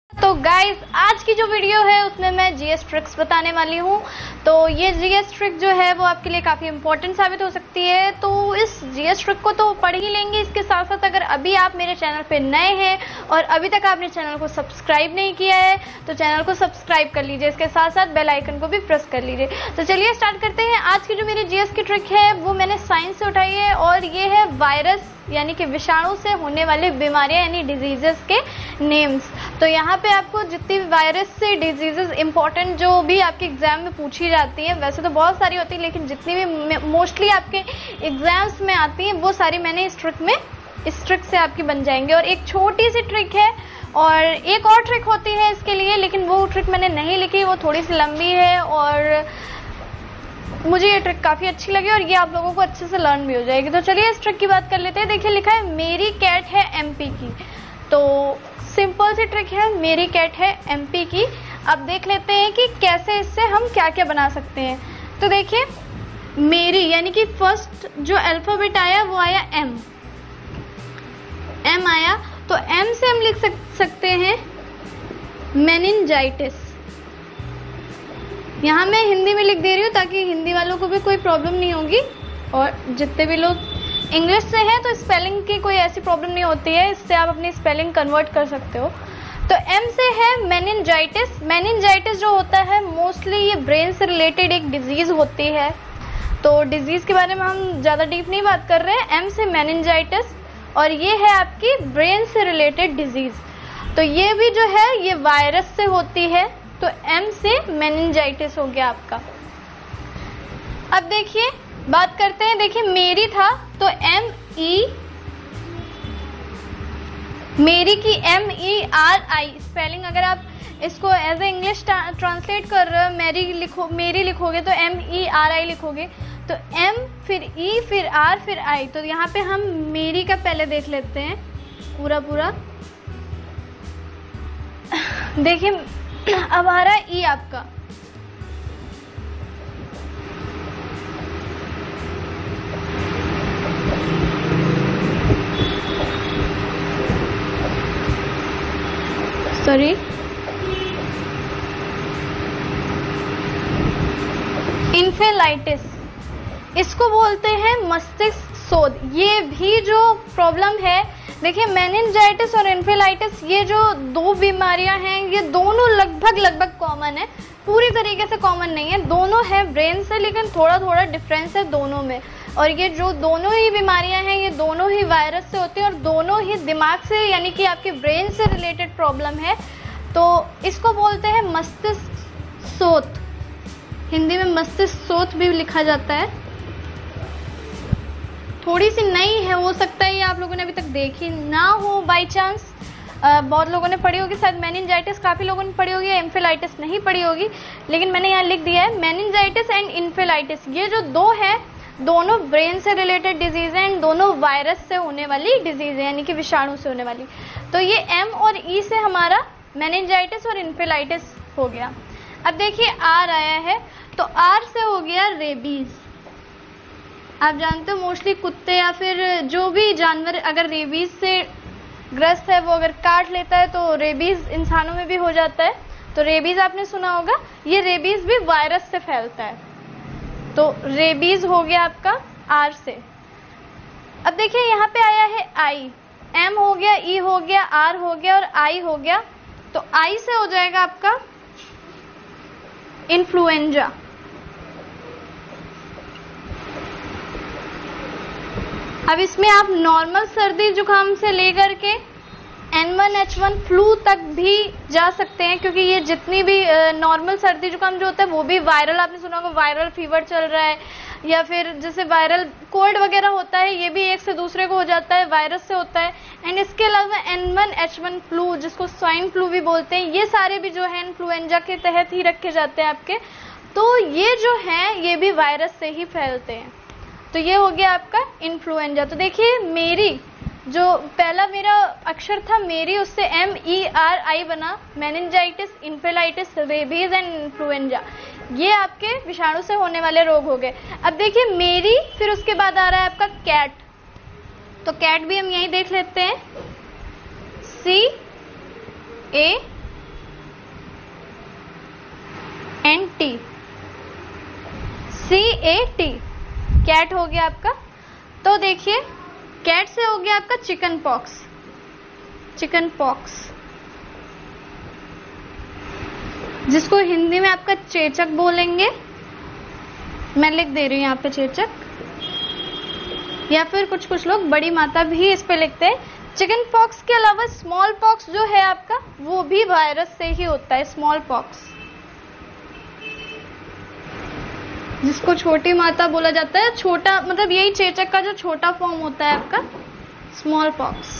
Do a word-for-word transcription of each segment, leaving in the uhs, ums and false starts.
तो गाइस आज की जो वीडियो है उसमें मैं जीएस ट्रिक्स बताने वाली हूँ। तो ये जीएस ट्रिक जो है वो आपके लिए काफ़ी इंपॉर्टेंट साबित हो सकती है। तो इस जीएस ट्रिक को तो पढ़ ही लेंगे, इसके साथ साथ अगर अभी आप मेरे चैनल पे नए हैं और अभी तक आपने चैनल को सब्सक्राइब नहीं किया है तो चैनल को सब्सक्राइब कर लीजिए, इसके साथ साथ बेल आइकन को भी प्रेस कर लीजिए। तो चलिए स्टार्ट करते हैं। आज की जो मेरी जीएस की ट्रिक है वो मैंने साइंस से उठाई है और ये है वायरस यानी कि विषाणु से होने वाली बीमारियां यानी डिजीजेस के नेम्स। तो यहाँ पे आपको जितनी वायरस से डिजीजेस इंपॉर्टेंट जो भी आपके एग्जाम में पूछी जाती हैं, वैसे तो बहुत सारी होती है लेकिन जितनी भी मोस्टली आपके एग्जाम्स में आती हैं वो सारी मैंने इस ट्रिक में इस ट्रिक से आपकी बन जाएंगे। और एक छोटी सी ट्रिक है और एक और ट्रिक होती है इसके लिए, लेकिन वो ट्रिक मैंने नहीं लिखी, वो थोड़ी सी लंबी है और मुझे ये ट्रिक काफ़ी अच्छी लगी और ये आप लोगों को अच्छे से लर्न भी हो जाएगी। तो चलिए इस ट्रिक की बात कर लेते हैं। देखिए लिखा है मेरी कैट है एमपी की। तो सिंपल सी ट्रिक है, मेरी कैट है एमपी की। अब देख लेते हैं कि कैसे इससे हम क्या क्या बना सकते हैं। तो देखिए मेरी यानी कि फर्स्ट जो अल्फाबेट आया वो आया एम एम आया। तो एम से हम लिख सक, सकते हैं मेनिंजाइटिस। यहाँ मैं हिंदी में लिख दे रही हूँ ताकि हिंदी वालों को भी कोई प्रॉब्लम नहीं होगी और जितने भी लोग इंग्लिश से हैं तो स्पेलिंग की कोई ऐसी प्रॉब्लम नहीं होती है, इससे आप अपनी स्पेलिंग कन्वर्ट कर सकते हो। तो एम से है मेनिंजाइटिस। मेनिंजाइटिस जो होता है मोस्टली ये ब्रेन से रिलेटेड एक डिजीज़ होती है। तो डिजीज़ के बारे में हम ज़्यादा डीप नहीं बात कर रहे हैं। एम से मेनिंजाइटिस और ये है आपकी ब्रेन से रिलेटेड डिजीज़। तो ये भी जो है ये वायरस से होती है। तो एम से मेनिंजाइटिस हो गया आपका। अब देखिए बात करते हैं। देखिए मेरी था तो एम ई मेरी की M E R I spelling अगर आप इसको एज ए इंग्लिश ट्रांसलेट कर रहे हो मेरी लिखो मेरी लिखोगे तो एम ई आर आई लिखोगे। तो एम फिर ई फिर आर फिर आई। तो यहाँ पे हम मेरी का पहले देख लेते हैं पूरा पूरा। देखिए अब आ रहा है ई आपका। सॉरी इन्फेलाइटिस, इसको बोलते हैं मस्तिष्क शोथ। ये भी जो प्रॉब्लम है, देखिए मेनिंजाइटिस और इन्फेलाइटिस ये जो दो बीमारियां हैं ये दोनों लगभग लगभग कॉमन है, पूरी तरीके से कॉमन नहीं है। दोनों है ब्रेन से लेकिन थोड़ा थोड़ा डिफरेंस है दोनों में। और ये जो दोनों ही बीमारियां हैं ये दोनों ही वायरस से होती हैं और दोनों ही दिमाग से यानी कि आपके ब्रेन से रिलेटेड प्रॉब्लम है। तो इसको बोलते हैं मस्तिष्क शोथ। हिंदी में मस्तिष्क शोथ भी लिखा जाता है। थोड़ी सी नई है, हो सकता है ये आप लोगों ने अभी तक देखी ना हो बाय चांस। बहुत लोगों ने पढ़ी होगी शायद मेनिंजाइटिस, काफ़ी लोगों ने पढ़ी होगी, एम्फेलाइटिस नहीं पढ़ी होगी, लेकिन मैंने यहाँ लिख दिया है मेनिंजाइटिस एंड इन्फेलाइटिस। ये जो दो है दोनों ब्रेन से रिलेटेड डिजीज़ हैं एंड दोनों वायरस से होने वाली डिजीज़ है यानी कि विषाणु से होने वाली। तो ये एम और ई से हमारा मेनिंजाइटिस और इन्फेलाइटिस हो गया। अब देखिए आर आया है तो आर से हो गया रेबीज़। आप जानते हो मोस्टली कुत्ते या फिर जो भी जानवर अगर रेबीज से ग्रस्त है वो अगर काट लेता है तो रेबीज इंसानों में भी हो जाता है। तो रेबीज आपने सुना होगा, ये रेबीज भी वायरस से फैलता है। तो रेबीज हो गया आपका आर से। अब देखिए यहाँ पे आया है आई। एम हो गया, ई हो गया, आर हो गया और आई हो गया। तो आई से हो जाएगा आपका इन्फ्लुएंजा। अब इसमें आप नॉर्मल सर्दी जुकाम से लेकर के N one H one flu तक भी जा सकते हैं, क्योंकि ये जितनी भी नॉर्मल सर्दी जुकाम जो होता है वो भी वायरल, आपने सुना होगा वायरल फीवर चल रहा है या फिर जैसे वायरल कोल्ड वगैरह होता है, ये भी एक से दूसरे को हो जाता है, वायरस से होता है। एंड इसके अलावा N one H one flu जिसको स्वाइन फ्लू भी बोलते हैं, ये सारे भी जो है इन्फ्लुएंजा के तहत ही रखे जाते हैं आपके। तो ये जो है ये भी वायरस से ही फैलते हैं। तो ये हो गया आपका इन्फ्लुएंजा। तो देखिए मेरी जो पहला मेरा अक्षर था मेरी, उससे एम ई आर आई बना, meningitis, encephalitis, rabies and influenza. ये आपके विषाणु से होने वाले रोग हो गए। अब देखिए मेरी, फिर उसके बाद आ रहा है आपका कैट। तो कैट भी हम यही देख लेते हैं, C A T, C A T, cat हो गया आपका। तो देखिए कैट से हो गया आपका चिकन पॉक्स, चिकन पॉक्स जिसको हिंदी में आपका चेचक बोलेंगे। मैं लिख दे रही हूँ यहाँ पे चेचक, या फिर कुछ कुछ लोग बड़ी माता भी इस पे लिखते हैं। चिकन पॉक्स के अलावा स्मॉल पॉक्स जो है आपका वो भी वायरस से ही होता है। स्मॉल पॉक्स जिसको छोटी माता बोला जाता है, छोटा मतलब यही चेचक का जो छोटा फॉर्म होता है आपका स्मॉल पॉक्स।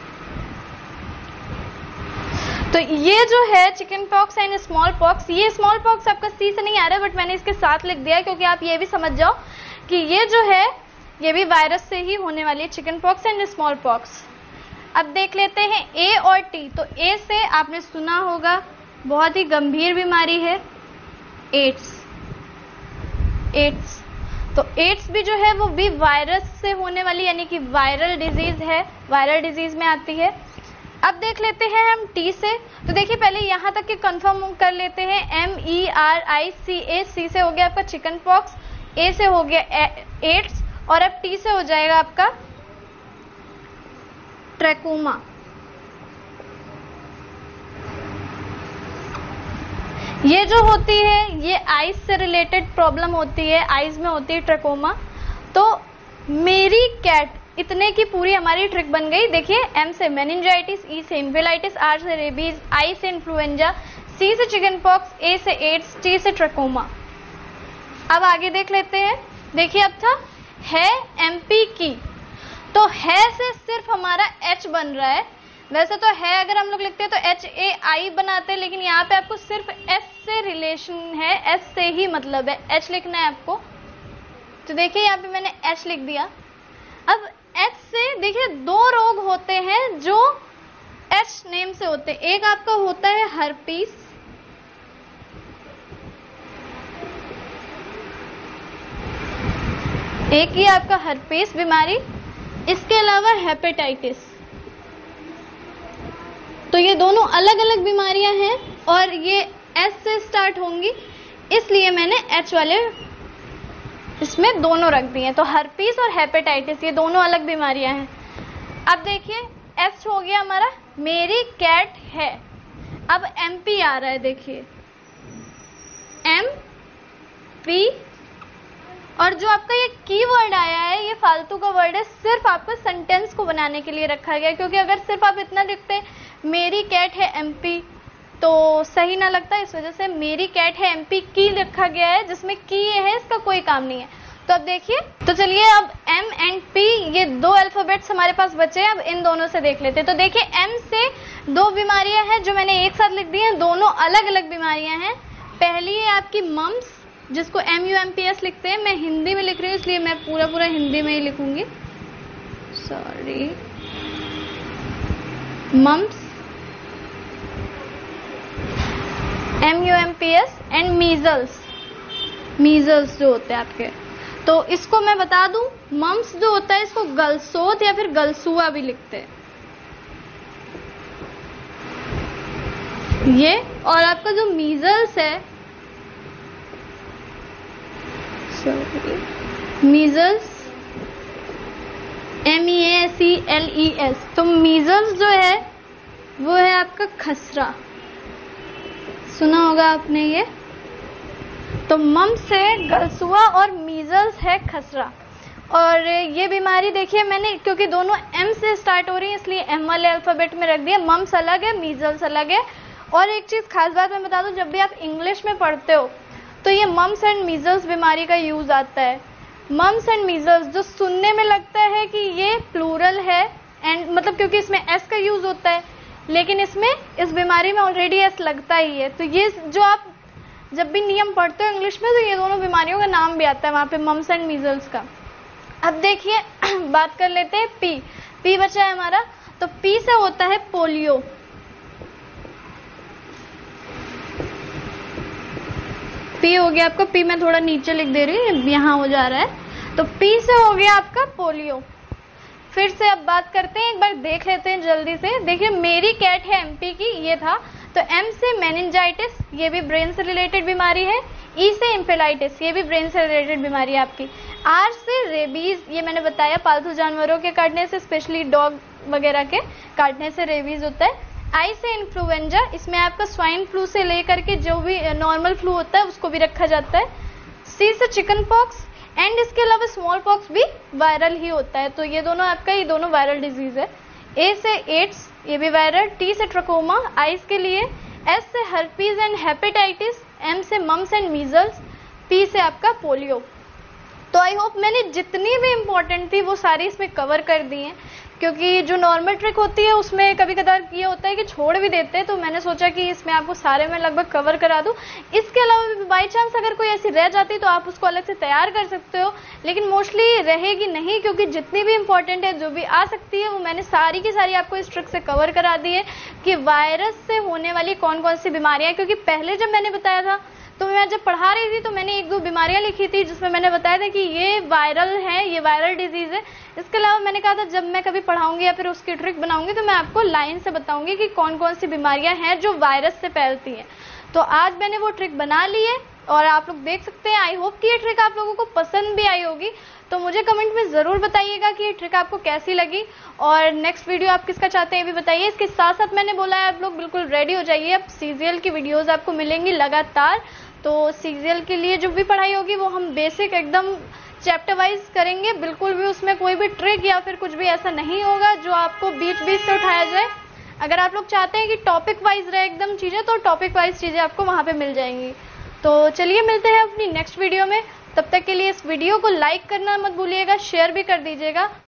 तो ये जो है chicken pox and small pox, ये स्मॉल पॉक्स आपका सी से नहीं आ रहा है बट मैंने इसके साथ लिख दिया है क्योंकि आप ये भी समझ जाओ कि ये जो है ये भी वायरस से ही होने वाली है, chicken pox and small pox. अब देख लेते हैं ए और टी। तो ए से आपने सुना होगा बहुत ही गंभीर बीमारी है एड्स, एड्स। तो एड्स भी जो है वो भी वायरस से होने वाली यानी कि वायरल डिजीज है, वायरल डिजीज में आती है। अब देख लेते हैं हम टी से। तो देखिए पहले यहां तक के कंफर्म कर लेते हैं, एम ई आर आई सी ए, सी से हो गया आपका चिकन पॉक्स, ए से हो गया एड्स और अब टी से हो जाएगा आपका ट्रैकोमा। ये जो होती है ये आइज से रिलेटेड प्रॉब्लम होती है, आइज में होती है ट्रैकोमा। तो मेरी कैट इतने की पूरी हमारी ट्रिक बन गई। देखिए एम से मेनिंजाइटिस, ई से इन्फेलाइटिस, आर से रेबीज, आई से इन्फ्लुएंजा, सी से चिकन पॉक्स, ए से एड्स, टी से ट्रैकोमा। अब आगे देख लेते हैं। देखिए अब था है एमपी की, तो है से सिर्फ हमारा एच बन रहा है। वैसे तो है अगर हम लोग लिखते हैं तो एच ए आई बनाते हैं, लेकिन यहाँ पे आपको सिर्फ एस से रिलेशन है, एस से ही मतलब है, एच लिखना है आपको। तो देखिए यहाँ पे मैंने एच लिख दिया। अब एच से देखिए दो रोग होते हैं जो एच नेम से होते हैं। एक आपका होता है हर्पीस, एक ही आपका हर्पीस बीमारी, इसके अलावा हेपेटाइटिस। तो ये दोनों अलग अलग बीमारियां हैं और ये एस से स्टार्ट होंगी, इसलिए मैंने एच वाले इसमें दोनों रख दिए। तो हर्पीस और हेपेटाइटिस ये दोनों अलग बीमारियां हैं। अब देखिए एस हो गया हमारा मेरी कैट है। अब एमपी आ रहा है, देखिए एम पी, और जो आपका ये कीवर्ड आया है ये फालतू का वर्ड है, सिर्फ आपको सेंटेंस को बनाने के लिए रखा गया। क्योंकि अगर सिर्फ आप इतना लिखते मेरी कैट है एमपी तो सही ना लगता, इस वजह से मेरी कैट है एमपी की रखा गया है, जिसमें की ये है इसका कोई काम नहीं है। तो अब देखिए, तो चलिए अब एम एंड पी ये दो अल्फाबेट्स हमारे पास बचे हैं, अब इन दोनों से देख लेते हैं। तो देखिए एम से दो बीमारियां हैं जो मैंने एक साथ लिख दी हैं, दोनों अलग अलग बीमारियां हैं। पहली है आपकी मम्स, जिसको M U M P S लिखते हैं। मैं हिंदी में लिख रही हूँ इसलिए मैं पूरा पूरा हिंदी में ही लिखूंगी, sorry. Mumps, M U M P S and measles, measles जो होते हैं आपके। तो इसको मैं बता दूं, मम्स जो होता है इसको गलसोत या फिर गलसुआ भी लिखते हैं ये। और आपका जो मीजल्स है, sorry, measles M E A C L E S. तो मीजल्स जो है वो है आपका खसरा, सुना होगा आपने ये। तो मम्स है गलसुआ और मीजल्स है खसरा। और ये बीमारी देखिए मैंने, क्योंकि दोनों एम से स्टार्ट हो रही है इसलिए एम वाले अल्फाबेट में रख दिया। मम्स अलग है, मीजल्स अलग है। और एक चीज खास बात मैं बता दूं, जब भी आप इंग्लिश में पढ़ते हो तो ये मम्स एंड मीजल्स बीमारी का यूज आता है। मम्स एंड मीजल्स जो सुनने में लगता है कि ये प्लूरल है, एंड मतलब क्योंकि इसमें एस का यूज होता है, लेकिन इसमें इस बीमारी में ऑलरेडी एस लगता ही है। तो ये जो आप जब भी नियम पढ़ते हो इंग्लिश में, तो ये दोनों बीमारियों का नाम भी आता है वहां पे, मम्स एंड मीजल्स का। अब देखिए बात कर लेते हैं पी। पी बचा है हमारा, तो पी से होता है पोलियो। पी हो गया आपका, पी मैं थोड़ा नीचे लिख दे रही हूँ, यहाँ हो जा रहा है। तो पी से हो गया आपका पोलियो। फिर से अब बात करते हैं, एक बार देख लेते हैं जल्दी से। देखिए मेरी कैट है एमपी की, ये था। तो एम से मेनिंजाइटिस, ये भी ब्रेन से रिलेटेड बीमारी है। ई से इंफेलाइटिस, ये भी ब्रेन से रिलेटेड बीमारी है आपकी। आर से रेबीज, ये मैंने बताया पालतू जानवरों के काटने से, स्पेशली डॉग वगैरह के काटने से रेबीज होता है। आई से इन्फ्लुएंजा, इसमें आपका स्वाइन फ्लू से लेकर के जो भी नॉर्मल फ्लू होता है उसको भी रखा जाता है। सी से चिकन पॉक्स, एंड इसके अलावा स्मॉल पॉक्स भी वायरल ही होता है, तो ये दोनों आपका ये दोनों वायरल डिजीज है। ए से एड्स, ये भी वायरल। टी से ट्रकोमा आइज के लिए। एस से हर्पीज एंड हेपेटाइटिस। एम से मम्स एंड मीजल्स। पी से आपका पोलियो। तो आई होप मैंने जितनी भी इम्पोर्टेंट थी वो सारी इसमें कवर कर दी हैं, क्योंकि जो नॉर्मल ट्रिक होती है उसमें कभी कभार ये होता है कि छोड़ भी देते हैं, तो मैंने सोचा कि इसमें आपको सारे में लगभग कवर करा दूं। इसके अलावा भी बाई चांस अगर कोई ऐसी रह जाती तो आप उसको अलग से तैयार कर सकते हो, लेकिन मोस्टली रहेगी नहीं, क्योंकि जितनी भी इंपॉर्टेंट है जो भी आ सकती है वो मैंने सारी की सारी आपको इस ट्रिक से कवर करा दी है कि वायरस से होने वाली कौन कौन सी बीमारियां। क्योंकि पहले जब मैंने बताया था तो मैं जब पढ़ा रही थी तो मैंने एक दो बीमारियां लिखी थी जिसमें मैंने बताया था कि ये वायरल है, ये वायरल डिजीज है। इसके अलावा मैंने कहा था जब मैं कभी पढ़ाऊंगी या फिर उसकी ट्रिक बनाऊंगी तो मैं आपको लाइन से बताऊंगी कि कौन कौन सी बीमारियां हैं जो वायरस से फैलती हैं। तो आज मैंने वो ट्रिक बना ली है और आप लोग देख सकते हैं। आई होप कि ये ट्रिक आप लोगों को पसंद भी आई होगी, तो मुझे कमेंट में ज़रूर बताइएगा कि ये ट्रिक आपको कैसी लगी और नेक्स्ट वीडियो आप किसका चाहते हैं ये भी बताइए। इसके साथ साथ मैंने बोला है आप लोग बिल्कुल रेडी हो जाइए, अब सीजीएल की वीडियोज़ आपको मिलेंगी लगातार। तो सीजीएल के लिए जो भी पढ़ाई होगी वो हम बेसिक एकदम चैप्टर वाइज करेंगे, बिल्कुल भी उसमें कोई भी ट्रिक या फिर कुछ भी ऐसा नहीं होगा जो आपको बीच बीच से उठाया जाए। अगर आप लोग चाहते हैं कि टॉपिक वाइज रहे एकदम चीज़ें, तो टॉपिक वाइज चीज़ें आपको वहाँ पे मिल जाएंगी। तो चलिए मिलते हैं अपनी नेक्स्ट वीडियो में, तब तक के लिए इस वीडियो को लाइक करना मत भूलिएगा, शेयर भी कर दीजिएगा।